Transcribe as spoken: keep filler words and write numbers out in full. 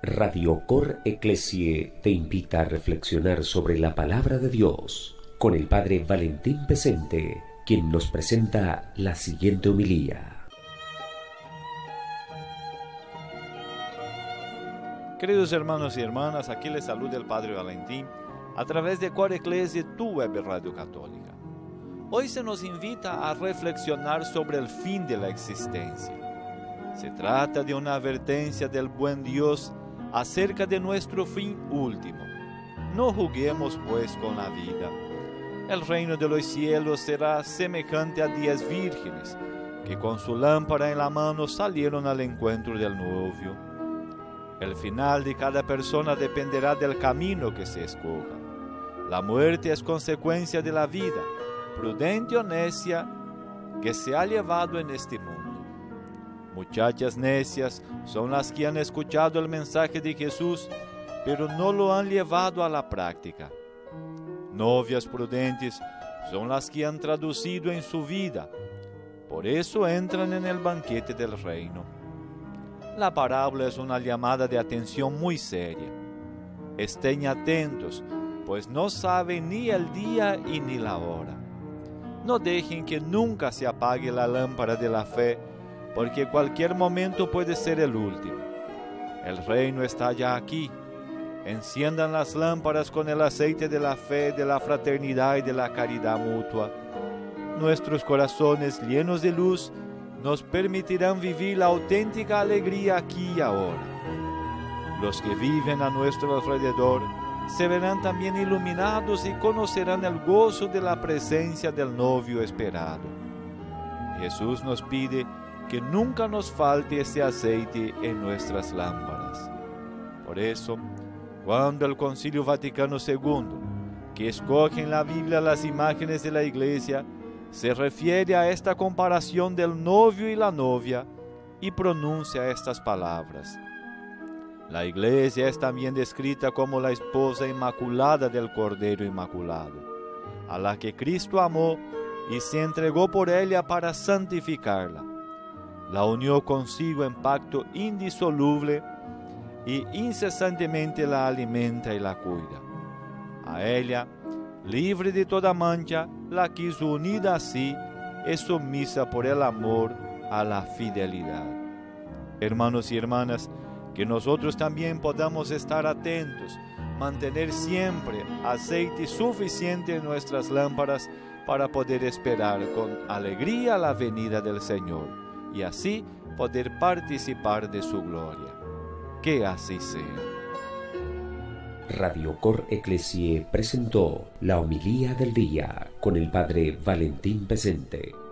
Radio Cor Ecclesiae te invita a reflexionar sobre la palabra de Dios con el Padre Valentín Pesente, quien nos presenta la siguiente homilía. Queridos hermanos y hermanas, aquí les saluda el Padre Valentín a través de Cor Ecclesiae, tu web radio católica. Hoy se nos invita a reflexionar sobre el fin de la existencia. Se trata de una advertencia del buen Dios acerca de nuestro fin último. No juguemos pues con la vida. El reino de los cielos será semejante a diez vírgenes que con su lámpara en la mano salieron al encuentro del novio. El final de cada persona dependerá del camino que se escoja. La muerte es consecuencia de la vida, prudente o necia, que se ha llevado en este mundo. Muchachas necias son las que han escuchado el mensaje de Jesús, pero no lo han llevado a la práctica. Novias prudentes son las que han traducido en su vida, por eso entran en el banquete del reino. La parábola es una llamada de atención muy seria. Estén atentos, pues no saben ni el día y ni la hora. No dejen que nunca se apague la lámpara de la fe, porque cualquier momento puede ser el último. El reino está ya aquí. Enciendan las lámparas con el aceite de la fe, de la fraternidad y de la caridad mutua. Nuestros corazones llenos de luz nos permitirán vivir la auténtica alegría aquí y ahora. Los que viven a nuestro alrededor se verán también iluminados y conocerán el gozo de la presencia del novio esperado. Jesús nos pide que nunca nos falte ese aceite en nuestras lámparas. Por eso, cuando el Concilio Vaticano segundo, que escoge en la Biblia las imágenes de la Iglesia, se refiere a esta comparación del novio y la novia y pronuncia estas palabras: la Iglesia es también descrita como la esposa inmaculada del Cordero Inmaculado, a la que Cristo amó y se entregó por ella para santificarla. La unió consigo en pacto indisoluble y incesantemente la alimenta y la cuida. A ella, libre de toda mancha, la quiso unida a sí y sumisa por el amor a la fidelidad. Hermanos y hermanas, que nosotros también podamos estar atentos, mantener siempre aceite suficiente en nuestras lámparas para poder esperar con alegría la venida del Señor y así poder participar de su gloria. Que así sea. Radio Cor Ecclesiae presentó la homilía del día con el Padre Valentín Pesente.